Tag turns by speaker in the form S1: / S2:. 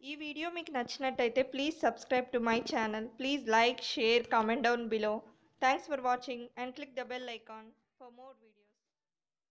S1: ఈ వీడియో మీకు నచ్చినట్టయితే please subscribe to my channel. Please like, share, comment down below. Thanks for watching and click the bell icon for more videos.